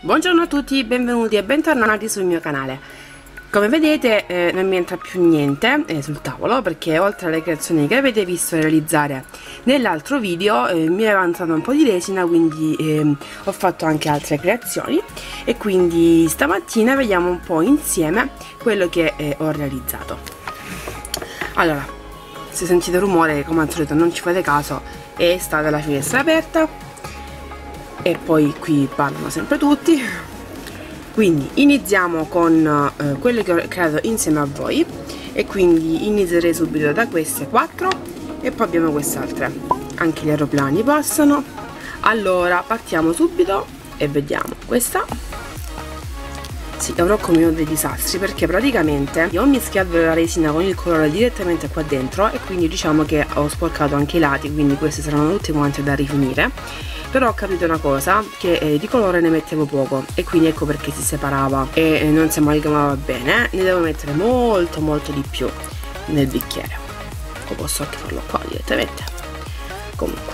Buongiorno a tutti, benvenuti e bentornati sul mio canale. Come vedete non mi entra più niente sul tavolo, perché oltre alle creazioni che avete visto realizzare nell'altro video mi è avanzata un po' di resina, quindi ho fatto anche altre creazioni e quindi stamattina vediamo un po' insieme quello che ho realizzato. Allora, se sentite rumore, come al solito non ci fate caso, è stata la finestra aperta e poi qui parlano sempre tutti. Quindi iniziamo con quello che ho creato insieme a voi, e quindi inizierei subito da queste 4 e poi abbiamo queste altre. Anche gli aeroplani passano. Allora partiamo subito e vediamo questa. Sì, avrò come dei disastri, perché praticamente io ho mischiato la resina con il colore direttamente qua dentro e quindi diciamo che ho sporcato anche i lati, quindi queste saranno tutte quante da rifinire. Però ho capito una cosa, che di colore ne mettevo poco e quindi ecco perché si separava e non si amalgamava bene. Ne devo mettere molto di più nel bicchiere, o posso anche farlo qua direttamente. Comunque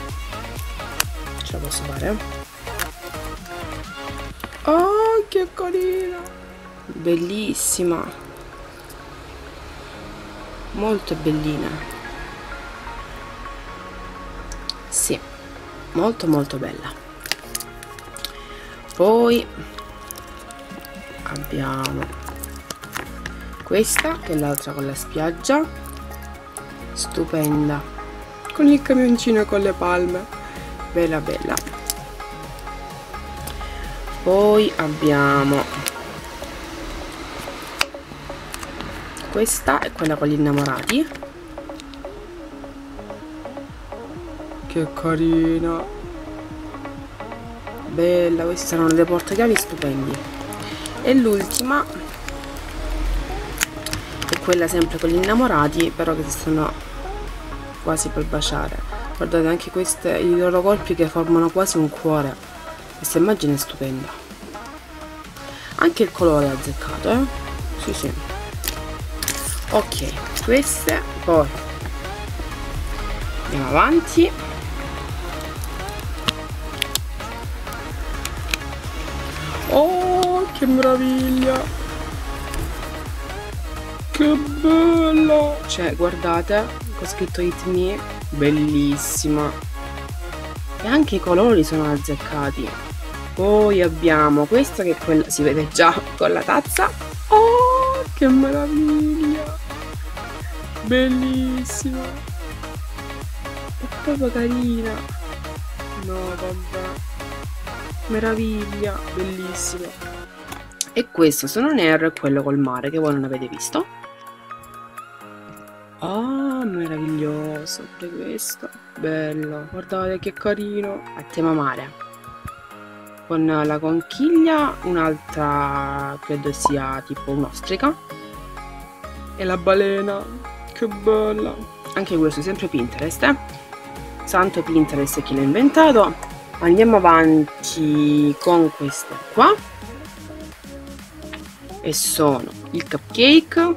ce la posso fare. Oh, che carina, bellissima, molto bellina. Sì, molto bella. Poi abbiamo questa, che è l'altra con la spiaggia, stupenda, con il camioncino e con le palme, bella. Poi abbiamo questa, è quella con gli innamorati, che carina, bella. Questi saranno dei portachiavi stupendi. E l'ultima è quella sempre con gli innamorati, però che si stanno quasi per baciare. Guardate anche queste, i loro colpi che formano quasi un cuore. Questa immagine è stupenda. Anche il colore è azzeccato, sì. Ok, queste. Poi andiamo avanti. Oh, che meraviglia, che bella. Cioè, guardate, ho scritto Hit Me, bellissima. E anche i colori sono azzeccati. Poi abbiamo questa, che è quella, si vede già con la tazza. Oh, che meraviglia, bellissima, è proprio carina. No, vabbè, meraviglia, bellissima. E questo, se non erro, è quello col mare, che voi non avete visto. Ah, meraviglioso pure questo, bello, guardate che carino, a tema mare, con la conchiglia, un'altra credo sia tipo un'ostrica, e la balena, che bella. Anche questo sempre Pinterest, santo Pinterest, chi l'ha inventato. Andiamo avanti con queste qua, e sono il cupcake.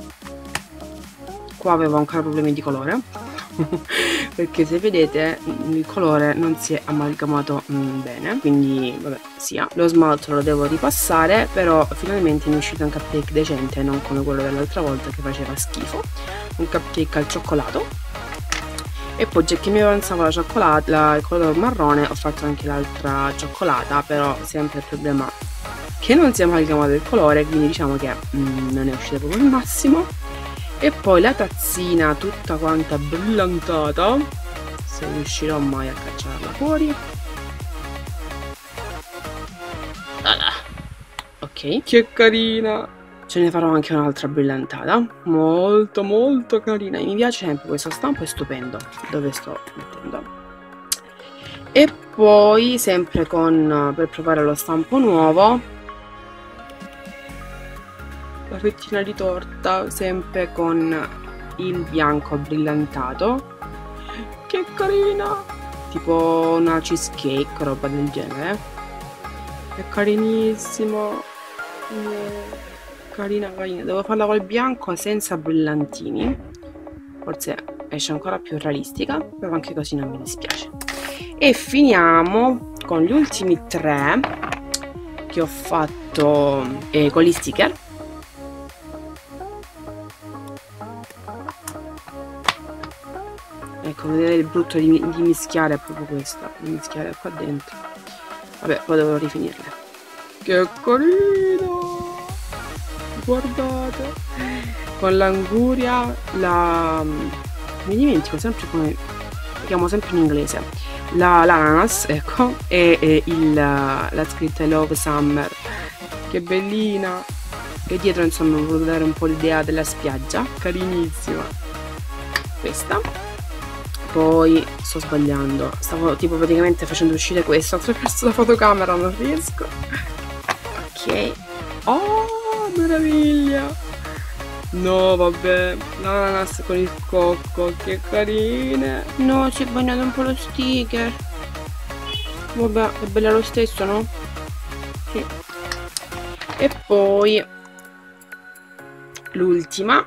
Qua avevo ancora problemi di colore perché se vedete il colore non si è amalgamato bene, quindi vabbè, sia lo smalto lo devo ripassare, però finalmente mi è uscito un cupcake decente, non come quello dell'altra volta che faceva schifo, un cupcake al cioccolato. E poi già che mi avanzava la cioccolata, il colore marrone, ho fatto anche l'altra cioccolata, però sempre il problema che non si è amalgamato il colore, quindi diciamo che non è uscito proprio il massimo. E poi la tazzina tutta quanta brillantata, se riuscirò mai a cacciarla fuori. Ok, che carina. Ce ne farò anche un'altra brillantata, molto carina. Mi piace sempre questo stampo, è stupendo dove sto mettendo. E poi sempre per provare lo stampo nuovo, la fettina di torta, sempre con il bianco brillantato, che carina, tipo una cheesecake, roba del genere. È carinissimo, carina. Devo farla col bianco senza brillantini, forse esce ancora più realistica, però anche così non mi dispiace. E finiamo con gli ultimi 3 che ho fatto con gli sticker. Ecco, vedete il brutto di mischiare è proprio questa, di mischiare qua dentro. Vabbè, poi devo rifinirle. Che carino! Guardate! Con l'anguria, mi dimentico sempre come chiamo sempre in inglese, l'ananas, ecco, e la scritta I Love Summer. Che bellina! E dietro insomma ho voluto dare un po' l'idea della spiaggia, carinissima questa. Poi sto sbagliando, stavo tipo praticamente facendo uscire questo attraverso la fotocamera, non riesco. Ok, oh meraviglia! No vabbè, l'ananas con il cocco, che carine! No, si è bagnato un po' lo sticker. Vabbè, è bella lo stesso, no? Sì. E poi l'ultima.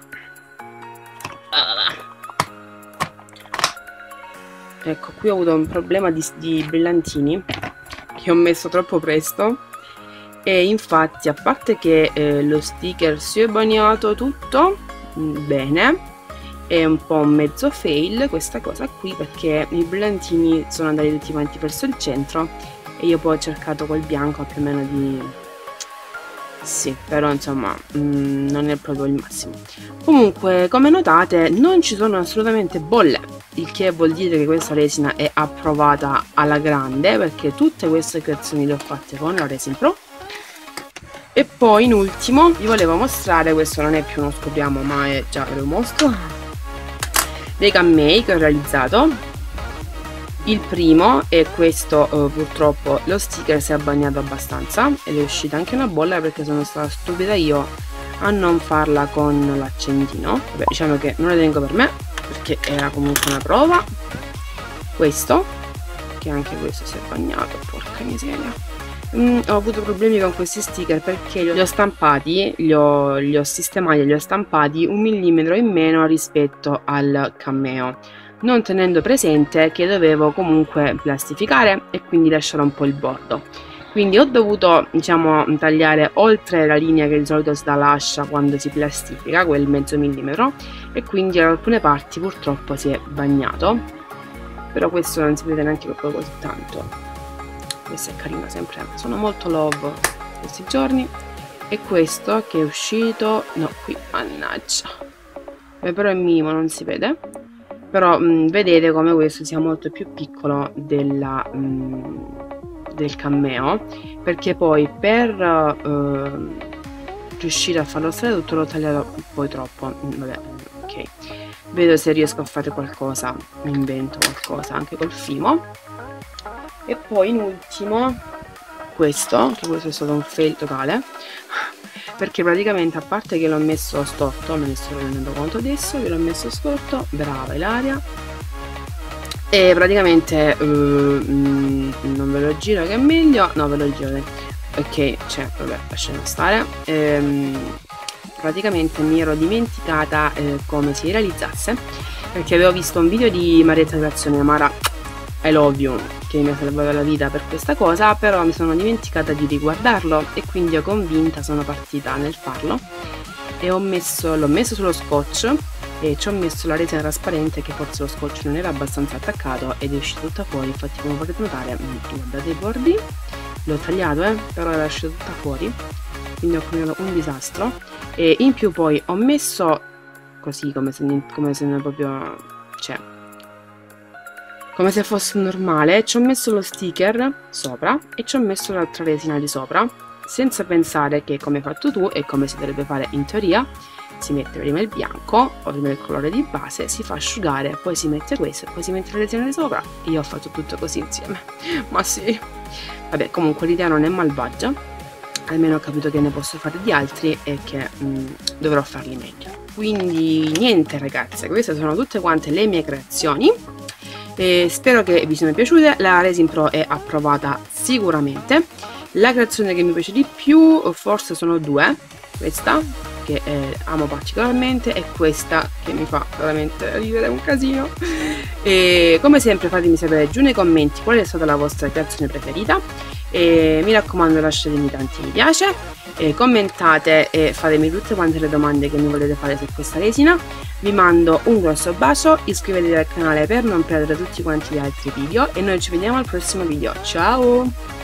Ecco, qui ho avuto un problema di brillantini che ho messo troppo presto e infatti, a parte che lo sticker si è bagnato tutto bene, è un po' un mezzo fail questa cosa qui, perché i brillantini sono andati tutti quanti verso il centro e io poi ho cercato col bianco più o meno di... sì, però insomma non è proprio il massimo. Comunque, come notate, non ci sono assolutamente bolle, il che vuol dire che questa resina è approvata alla grande, perché tutte queste creazioni le ho fatte con la Resin Pro. E poi in ultimo vi volevo mostrare, questo non è più uno scopriamo ma è già, ve lo mostro, dei cammei che ho realizzato. Il primo è questo, purtroppo lo sticker si è bagnato abbastanza ed è uscita anche una bolla perché sono stata stupida io a non farla con l'accendino. Vabbè, diciamo che non la tengo per me perché era comunque una prova. Questo, che anche questo si è bagnato, porca miseria. Ho avuto problemi con questi sticker perché li ho stampati, li ho sistemati, li ho stampati 1 millimetro in meno rispetto al cameo, non tenendo presente che dovevo comunque plastificare e quindi lasciare un po' il bordo. Quindi ho dovuto, diciamo, tagliare oltre la linea che di solito si lascia quando si plastifica, quel mezzo millimetro, e quindi in alcune parti purtroppo si è bagnato, però questo non si vede neanche proprio così tanto. Questo è carino, sempre sono molto love questi giorni. E questo che è uscito, no, qui, mannaggia, però è minimo, non si vede, però vedete come questo sia molto più piccolo del cameo, perché poi per riuscire a farlo stare tutto l'ho tagliato poi troppo. Vabbè, ok, vedo se riesco a fare qualcosa, mi invento qualcosa anche col fimo. E poi in ultimo questo, che questo è stato un fail totale, perché praticamente, a parte che l'ho messo storto, me ne sto rendendo conto adesso che l'ho messo storto, brava Ilaria, e praticamente non ve lo giro che è meglio, no ve lo giro, ok, cioè vabbè, lasciamo stare. Praticamente mi ero dimenticata come si realizzasse, perché avevo visto un video di Marietta Creazioni, Mara I love you, che mi ha salvato la vita per questa cosa, però mi sono dimenticata di riguardarlo e quindi convinta sono partita nel farlo e l'ho messo sullo scotch e ci ho messo la resina trasparente, che forse lo scotch non era abbastanza attaccato ed è uscita tutta fuori. Infatti, come potete notare, guardate i bordi, l'ho tagliato però era uscita tutta fuori, quindi ho creato un disastro. E in più poi ho messo così come se non proprio, cioè come se fosse normale, ci ho messo lo sticker sopra e ci ho messo l'altra resina di sopra, senza pensare che, come hai fatto tu e come si dovrebbe fare in teoria, si mette prima il bianco o prima il colore di base, si fa asciugare, poi si mette questo, poi si mette la resina di sopra. Io ho fatto tutto così insieme, ma sì, vabbè, comunque l'idea non è malvagia, almeno ho capito che ne posso fare di altri e che dovrò farli meglio. Quindi niente ragazze, queste sono tutte quante le mie creazioni. Spero che vi siano piaciute. La Resin Pro è approvata sicuramente. La creazione che mi piace di più forse sono due, questa che amo particolarmente, e questa che mi fa veramente ridere un casino. E come sempre fatemi sapere giù nei commenti qual è stata la vostra creazione preferita, e mi raccomando lasciatemi tanti mi piace, e commentate e fatemi tutte quante le domande che mi volete fare su questa resina. Vi mando un grosso bacio, iscrivetevi al canale per non perdere tutti quanti gli altri video e noi ci vediamo al prossimo video. Ciao!